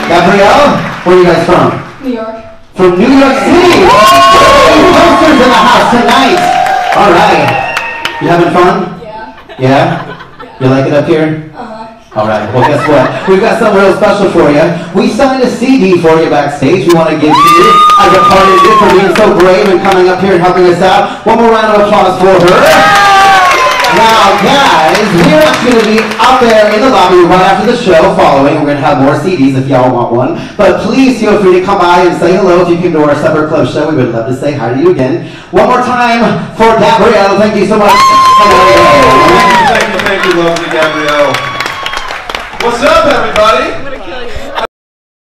Gabrielle, where are you guys from? New York. From New York City! Posters in the house tonight! Alright. You having fun? Yeah. Yeah? You like it up here? Uh-huh. Alright, well guess what? We've got something real special for you. We signed a CD for you backstage we want to give to you as a part of it for being so brave and coming up here and helping us out. One more round of applause for her. Now, guys, we're actually going to be out there in the lobby right after the show following. We're going to have more CDs if y'all want one. But please feel free to come by and say hello if you came to our Supper Club show. We would love to say hi to you again. One more time for Gabrielle. Thank you so much. Thank you, lovely Gabrielle. What's up, everybody?